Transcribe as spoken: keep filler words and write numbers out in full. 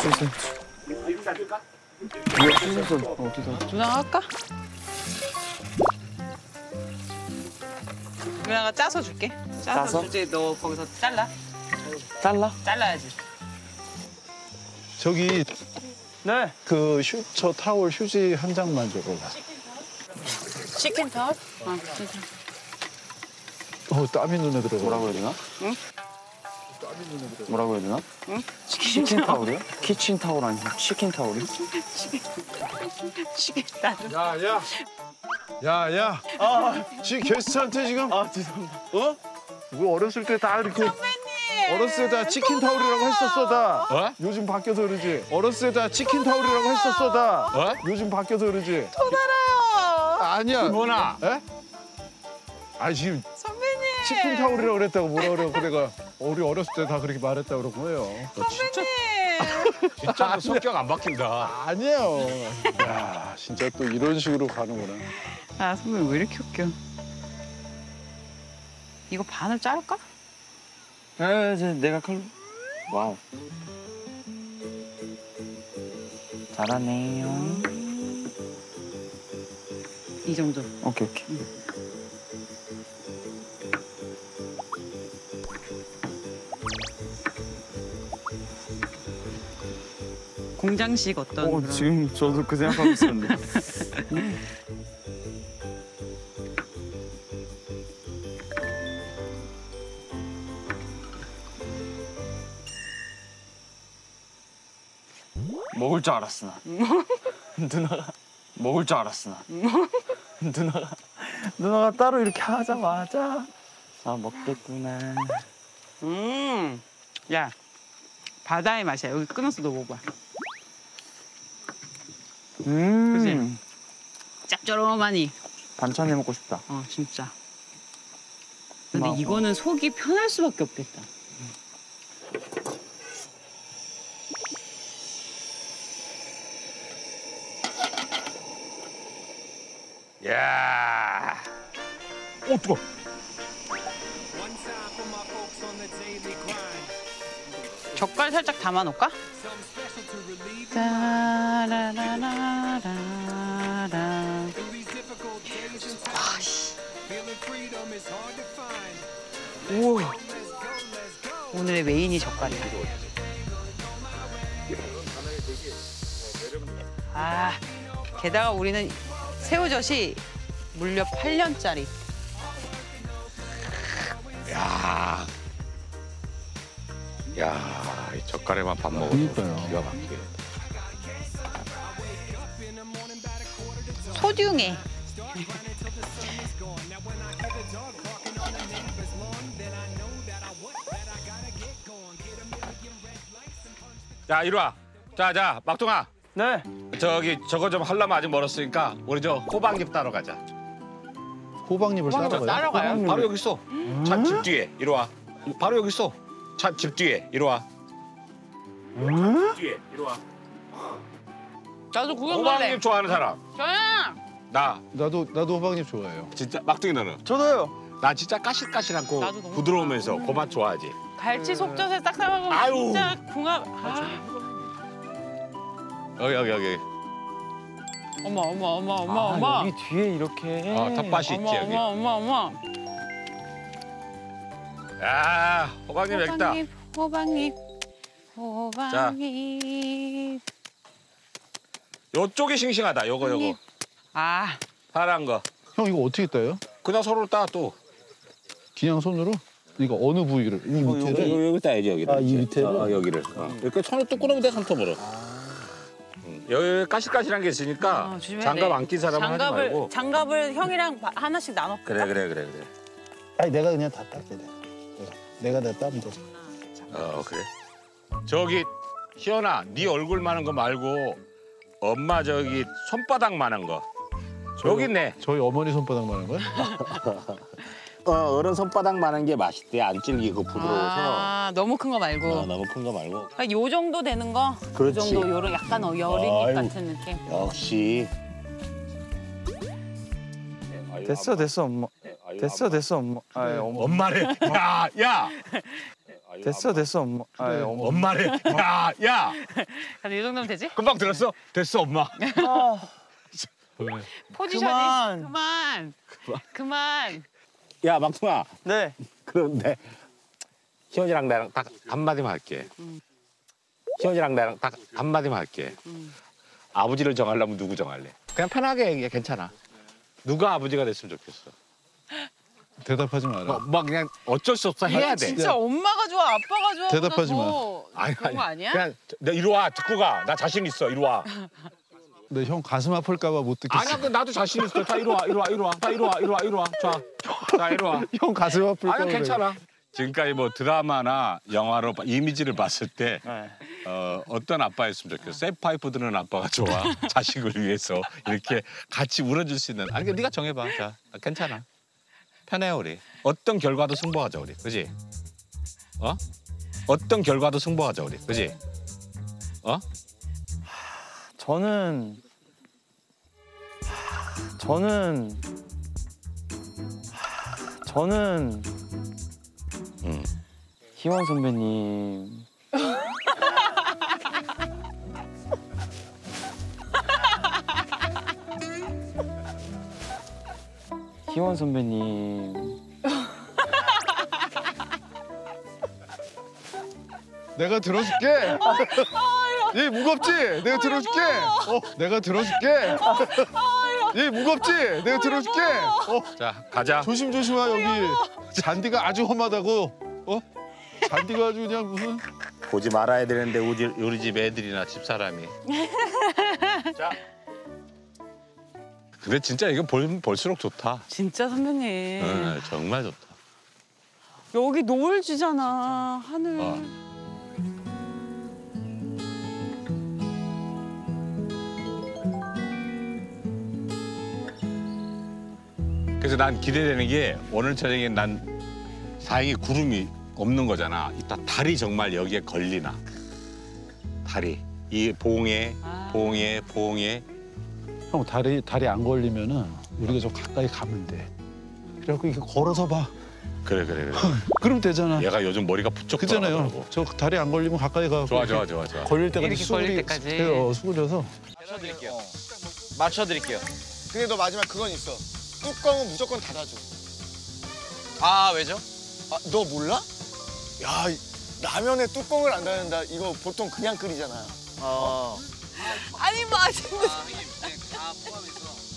주세요. 이거 주세요. 어디다? 누나가 할까? 누나가 짜서 줄게. 짜서, 짜서? 주지. 너 거기서 잘라. 잘라? 잘라야지. 저기 네. 그 휴, 저 타월 휴지 한 장만 줘봐. 치킨 타월? 아, 치킨. 어, 땀이 눈에 들어가. 뭐라고 해야 되나? 응? 뭐라고 해야 되나? 응? 치킨 타올이요? 키친 타올 아니고 치킨 타올이? 치킨 나도. 야, 야. 야, 야. 아, 지금 게스트한테 지금 아 죄송합니다. 어? 뭐 어렸을 때 다 이렇게 선배님. 어렸을 때 다 치킨 타올이라고 했었어 다. 어? 요즘 바뀌어서 그러지. 어렸을 때 다 치킨 타올이라고 했었어 다. 어? 요즘 바뀌어서 그러지. 또 달아요. 아니야. 뭐나? 에? 아 지금 선배님. 치킨 타올이라고 그랬다고 뭐라 그래요? 내가 우리 어렸을 때 다 그렇게 말했다 그런 거예요. 선배님. 진짜 너 성격 안 바뀐다. 아니에요. 야, 진짜 또 이런 식으로 가는구나. 아, 선배님 왜 이렇게 웃겨? 이거 반을 자를까? 에, 이제 내가 칼로. 와우. 잘하네요. 이 정도. 오케이 오케이. 공장식 어떤 어, 그런. 지금 저도 그 생각하고 있었는데. 먹을 줄 알았어 나. 누나가 먹을 줄 알았어 나. 누나가 누나가 따로 이렇게 하자마자 아 먹겠구나. 음. 야. 바다의 맛이야. 여기 끊어서 너 먹어봐. 음. 짭조름하니. 반찬 해 먹고 싶다. 어, 진짜. 근데 고마워. 이거는 속이 편할 수밖에 없겠다. 야. 오 뜨거. 젓갈 살짝 담아 놓을까? 따라라라라라. 와씨. 우와. 오늘의 메인이 젓갈이야. 아, 게다가 우리는 새우젓이 물려 팔 년짜리. 야. 야, 이 젓갈에만 밥 먹어도 그러니까요. 기가 막히게. 소중해. 자, 이리 와. 자, 자, 막둥아. 네. 저기 저거 좀 하려면 아직 멀었으니까 우리 저 호박잎 따러 가자. 호박잎을 호박잎 따라가요? 따라가요? 바로 여기 있어. 차 집 뒤에. 이리 와. 바로 여기 있어. 차 집 뒤에. 이리 와. 집 뒤에. 이리 와. 나도 구경 갈래. 호박잎 좋아하는 사람. 저야. 나. 나도 나도 호박잎 좋아해요. 진짜 막둥이 너는? 저도요. 나 진짜 까실까실하고 나도 너무 부드러우면서 그 맛 좋아하지. 갈치 속젓에 딱 싸먹으면 아유. 진짜 궁합. 아. 여기 여기 여기. 어머 어머 어머 어머 아, 어머. 여기 뒤에 이렇게. 어, 텃밭이 있지 어머 여기. 어머 어머 어머. 야, 호박잎 여기다. 호박잎 호박잎 호박잎. 요쪽이 싱싱하다. 요거 요거. 아, 파란 거. 형 이거 어떻게 따요? 그냥 서로 따 또. 그냥 손으로? 그러니까 어느 부위를? 이 밑에를? 여기 따야지 여기를. 아, 이 밑에를? 어, 여기를. 어. 이렇게 손을 뚝 끊으면 돼 손톱으로. 음. 여기 까실까실한 게 있으니까 어, 조심해야 장갑 돼. 안 낀 사람은 하지 장갑을 말고. 장갑을 형이랑 바- 하나씩 나눠. 그래 그래 그래 그래. 아니 내가 그냥 다 닦게 돼. 내가 다 따면 돼. 어 그래. 저기 희연아, 네 얼굴만한 거 말고 엄마 저기 손바닥만한 거. 여기 있네. 저희 어머니 손바닥만 한 거야? 어, 어른 손바닥만한 게 맛있대. 안 질기고 부드러워서. 아, 너무 큰 거 말고. 어, 너무 큰 거 말고. 아, 요 정도 되는 거. 그렇지. 그 정도 요런 약간 어, 여린잎 아유. 같은 느낌. 역시. 됐어 됐어 엄마. 됐어 됐어 엄마. 아, 엄마. 엄마래. 야, 야. 됐어 됐어 엄마. 아, 그래. 엄마. 엄마래. 야, 야, 근데 이 정도면 되지? 금방 들었어? 됐어, 엄마. 포지션이 그만. 그만. 그만. 야, 막둥아. 네. 그런데 희원이랑 나랑 딱 한마디만 할게. 희원이랑 나랑 딱 한마디만 할게. 아버지를 정하려면 누구 정할래? 그냥 편하게 얘기해, 괜찮아. 누가 아버지가 됐으면 좋겠어. 대답하지 마라. 뭐, 뭐 그냥 어쩔 수 없어 해야 돼. 진짜 엄마가 좋아, 아빠가 좋아. 대답하지 마. 아니, 그런 거 아니야? 그냥 너 이리 와, 듣고 가. 나 자신 있어, 이리 와. 근데 형 가슴 아플까봐 못 듣겠어. 아니야, 그 나도 자신 있어. 다 이리 와, 이리 와, 이리 와. 다 이리 와, 이리 와, 이리 와. 자, 자 이리 와. 형 가슴 아플까봐. 아니 괜찮아. 지금까지 뭐 드라마나 영화로 이미지를 봤을 때 네. 어, 어떤 아빠였으면 좋겠어. 쇠파이프 드는 아빠가 좋아. 자식을 위해서 이렇게 같이 울어줄 수 있는. 아니 네가 정해봐. 자, 괜찮아. 편해요 우리. 어떤 결과도 승부하자 우리. 그지? 어? 어떤 결과도 승부하자 우리. 그지? 어? 저는 저는 저는 응. 희원 선배님. 희원 선배님. 내가 들어줄게. 얘 무겁지? 내가 들어줄게. 어, 내가 들어줄게. 얘 무겁지? 내가 들어줄게. 어, 자 가자. 조심조심하 여기. 잔디가 아주 험하다고. 어? 잔디가 아주 그냥 무슨. 보지 말아야 되는데 우리, 우리 집 애들이나 집 사람이. 자. 근데 진짜 이거 볼, 볼수록 좋다. 진짜 선배님. 응, 정말 좋다. 여기 노을 지잖아, 하늘. 어. 그래서 난 기대되는 게 오늘 저녁에 난 다행히 구름이 없는 거잖아. 이따 달이 정말 여기에 걸리나. 달이. 이 봉에, 아. 봉에, 봉에. 형 다리 다리 안 걸리면은 우리가 좀 가까이 가면 돼. 그래갖고 이렇게 걸어서 봐. 그래, 그래, 그래. 그럼 되잖아. 얘가 요즘 머리가 부쩍 그잖아요. 돌아가더라고. 저 다리 안 걸리면 가까이 가고. 좋아, 좋아, 좋아, 좋아. 걸릴 때까지 이렇게 걸릴 수그리- 때까지. 어, 수그려서. 맞춰드릴게요. 맞춰드릴게요. 근데 너 마지막 그건 있어. 뚜껑은 무조건 닫아줘. 아 왜죠? 아 너 몰라? 야 이- 라면에 뚜껑을 안 닫는다. 이거 보통 그냥 끓이잖아. 아니, 뭐, 아직.